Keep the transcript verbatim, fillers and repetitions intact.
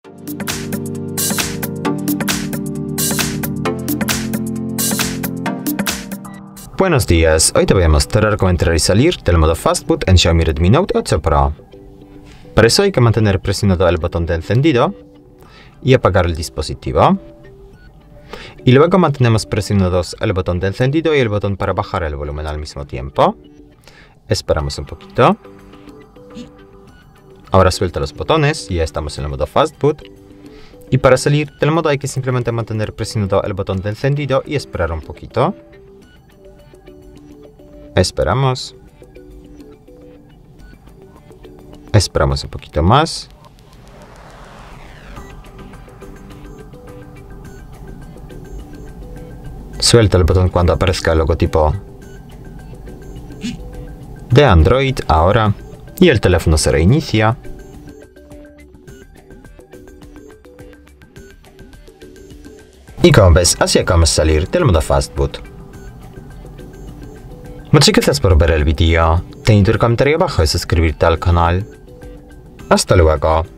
Buenos días, hoy te voy a mostrar cómo entrar y salir del modo Fastboot en Xiaomi Redmi Note ocho Pro. Para eso hay que mantener presionado el botón de encendido y apagar el dispositivo. Y luego mantenemos presionados el botón de encendido y el botón para bajar el volumen al mismo tiempo. Esperamos un poquito. Ahora suelta los botones y ya estamos en el modo Fastboot. Y para salir del modo hay que simplemente mantener presionado el botón de encendido y esperar un poquito. Esperamos. Esperamos un poquito más. Suelta el botón cuando aparezca el logotipo de Android ahora y el teléfono se reinicia. Y como ves, así acabamos de salir del modo Fastboot. Muchas gracias por ver el vídeo. Ten tu comentario abajo y suscribirte al canal. Hasta luego.